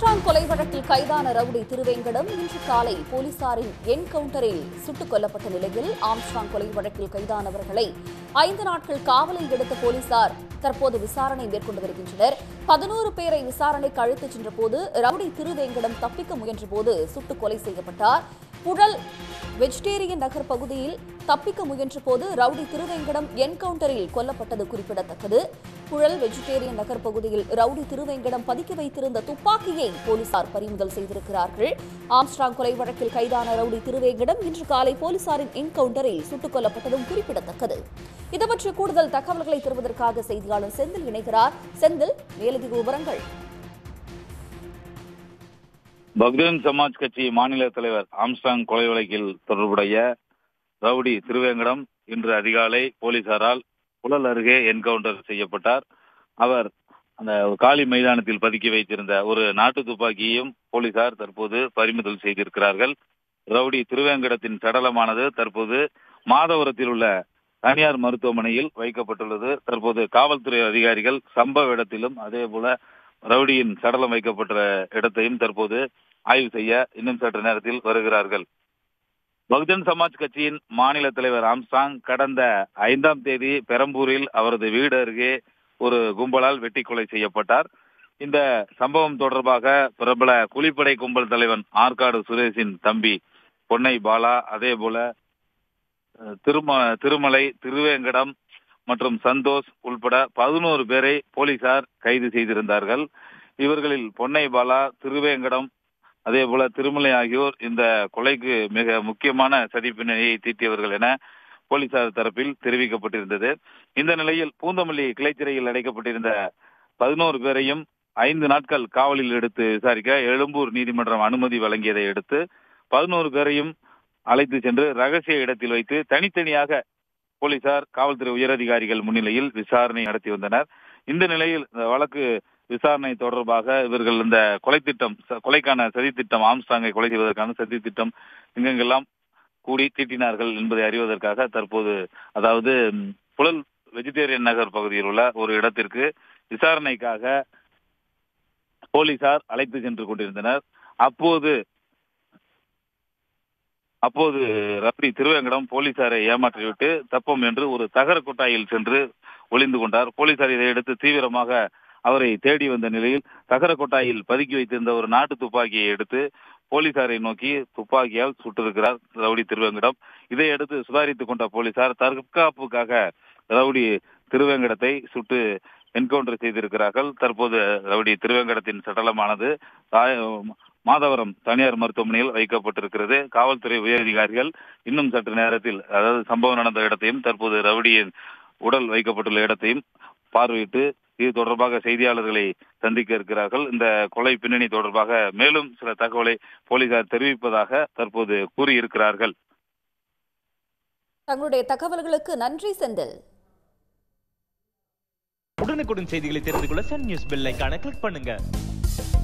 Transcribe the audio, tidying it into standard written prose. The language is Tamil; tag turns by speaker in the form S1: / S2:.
S1: ஆம்ஸ்ட்ராங் கொலை வழக்கில் கைதான ரவுடி திருவேங்கடம் இன்று காலை போலீசாரின் என்கவுண்டரில் சுட்டுக் கொல்லப்பட்ட நிலையில் ஆம்ஸ்ட்ராங் கொலை வழக்கில் கைதானவர்களை 5 நாட்கள் காவலில் எடுத்த போலீசார் தற்போது விசாரணை மேற்கொண்டு வருகின்றனர். 11 பேரை விசாரணைக்கு அழைத்துச் சென்றபோது ரவுடி திருவேங்கடம் தப்பிக்க முயன்றபோது சுட்டுக் கொலை செய்யப்பட்டார். புழல் வெஜிடேரியன் நகர் பகுதியில் தப்பிக்க முயன்றபோது ரவுடி திருவேங்கடம் என்கவுண்டரில் கொல்லப்பட்டது குறிப்பிடத்தக்கது. புழல் வெஜிடேரியன் நகர் பகுதியில் ரவுடி திருவேங்கடம் பதுக்கி வைத்திருந்த துப்பாக்கியை போலீசார் பறிமுதல் செய்திருக்கிறார்கள். ஆம்ஸ்ட்ராங் கொலை வழக்கில் கைதான ரவுடி திருவேங்கடம் இன்று காலை போலீசாரின் என்கவுண்டரில் சுட்டுக் கொல்லப்பட்டதும் குறிப்பிடத்தக்கது. இதுபற்றி கூடுதல் தகவல்களை தருவதற்காக செய்தியாளர் செந்தில் இணைகிறார். செந்தில், மேலதிக விவரங்கள்.
S2: பகுஜன் சமாஜ் கட்சி மாநில தலைவர் ஆம்ஸ்ட்ராங் கொலை வழக்கில் தொடர்புடைய ரவுடி திருவேங்கடம் இன்று அதிகாலை போலீசாரால் புழல் அருகே என்கவுண்டர் செய்யப்பட்டார். அவர் அந்த காலி மைதானத்தில் பதுக்கி வைத்திருந்த ஒரு நாட்டு துப்பாக்கியையும் போலீசார் தற்போது பறிமுதல் செய்திருக்கிறார்கள். ரவுடி திருவேங்கடத்தின் சடலமானது தற்போது மாதவரத்தில் உள்ள தனியார் மருத்துவமனையில் வைக்கப்பட்டுள்ளது. தற்போது காவல்துறை அதிகாரிகள் சம்பவ இடத்திலும் அதேபோல ரவுடியின் சடலம் வைக்கப்பட்ட இடத்தையும் தற்போது ஆய்வு செய்ய இன்னும் சற்று நேரத்தில் வருகிறார்கள். பகுஜன் சமாஜ் கட்சியின் மாநில தலைவர் ஆம்ஸ்ட்ராங் கடந்த 5ஆம் தேதி பெரம்பூரில் அவரது வீடு அருகே ஒரு கும்பலால் வெட்டி கொலை செய்யப்பட்டார். இந்த சம்பவம் தொடர்பாக பிரபல கூலிப்படை கும்பல் தலைவன் ஆற்காடு சுரேஷின் தம்பி பொன்னை பாலா, அதே போல திருமலை, திருவேங்கடம் மற்றும் சந்தோஷ் உள்பட 11 பேரை போலீசார் கைது செய்திருந்தார்கள். இவர்களில் பொன்னை பாலா, திருவேங்கடம், அதே போல திருமலை ஆகியோர் இந்த கொலைக்கு மிக முக்கியமான சதி பின்னணியை தீட்டியவர்கள் என போலீசார் தரப்பில் தெரிவிக்கப்பட்டிருந்தது. இந்த நிலையில் பூந்தமல்லி கிளைச்சிறையில் அடைக்கப்பட்டிருந்த 11 பேரையும் 5 நாட்கள் காவலில் எடுத்து விசாரிக்க எழும்பூர் நீதிமன்றம் அனுமதி வழங்கியதை அடுத்து 11 பேரையும் அழைத்து சென்று ரகசிய இடத்தில் வைத்து தனித்தனியாக போலீசார் காவல்துறை உயரதிகாரிகள் முன்னிலையில் விசாரணை நடத்தி வந்தனர். இந்த நிலையில் இந்த வழக்கு விசாரணை தொடர்பாக இவர்கள் இந்த கொலைக்கான சதித்திட்டம், ஆம்ஸ்ட்ராங்கை கொலை செய்வதற்கான சதித்திட்டம் எங்கெங்கெல்லாம் கூடி தீட்டினார்கள் என்பதை அறிவதற்காக தற்போது அதாவது புழல் வெஜிடேரியன் நகர் பகுதியில் உள்ள ஒரு இடத்திற்கு விசாரணைக்காக போலீசார் அழைத்து சென்று கொண்டிருந்தனர். அப்போது ரவுடி திருவேங்கடம் போலீசாரை ஏமாற்றிவிட்டு தப்பம் என்று ஒரு தகர கொட்டாயில் சென்று ஒளிந்து கொண்டார். போலீசார் இதையடுத்து தீவிரமாக அவரை தேடி வந்த நிலையில் தகர கொட்டாயில் பதுக்கி வைத்திருந்த ஒரு நாட்டு துப்பாக்கியை எடுத்து போலீசாரை நோக்கி துப்பாக்கியால் சுட்டிருக்கிறார் ரவுடி திருவேங்கடம். இதையடுத்து சுதாரித்துக் கொண்ட போலீசார் தற்காப்புக்காக ரவுடி திருவேங்கடத்தை சுட்டு என்கவுண்டர் செய்திருக்கிறார்கள். தற்போது ரவுடி திருவேங்கடத்தின் சடலமானது மாதவரம் தனியார் மருத்துவமனையில் வைக்கப்பட்டிருக்கிறது. காவல்துறை உயரதிகாரிகள் இன்னும் சற்று நேரத்தில், அதாவது சம்பவம் நடந்த இடத்தையும் தற்போது ரவுடியின் உடல் வைக்கப்பட்டுள்ள இடத்தையும் பார்வையிட்டு இது தொடர்பாக செய்தியாளர்களை சந்திக்க இருக்கிறார்கள். இந்த கொலை பின்னணி தொடர்பாக மேலும் சில தகவலை போலீசார் தெரிவிப்பதாக தற்போது கூறியிருக்கிறார்கள்.
S1: தங்களுடைய தகவல்களுக்கு நன்றி செந்தில்.
S3: உடனுக்குடன் செய்திகளை தெரிந்து கொள்ள சன் நியூஸ் பெல் ஐகானை கிளிக் பண்ணுங்க.